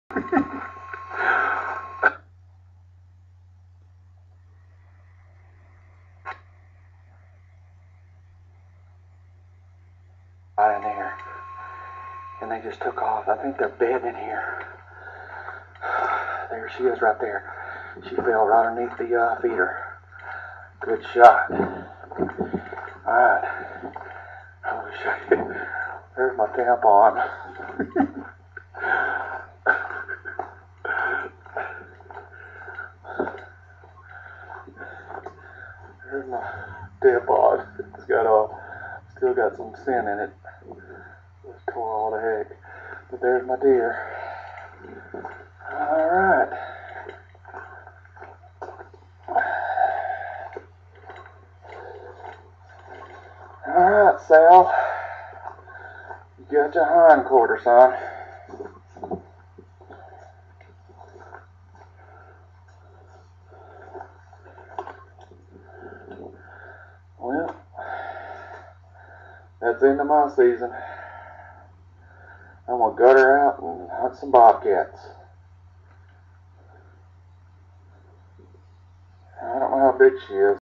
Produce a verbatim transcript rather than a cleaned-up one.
Right in there. And they just took off. I think they're bedding in here. There she is right there. She fell right underneath the uh, feeder. Good shot. Alright. Oh, shit. There's my tampon. There's my tampon. It's got all, still got some sin in it. It's tore all the heck. But there's my deer. Alright. Alright, Sal. You got your hind quarter, son. Well, that's the end of my season. I'm gonna gut her out and hunt some bobcats. I don't know how big she is.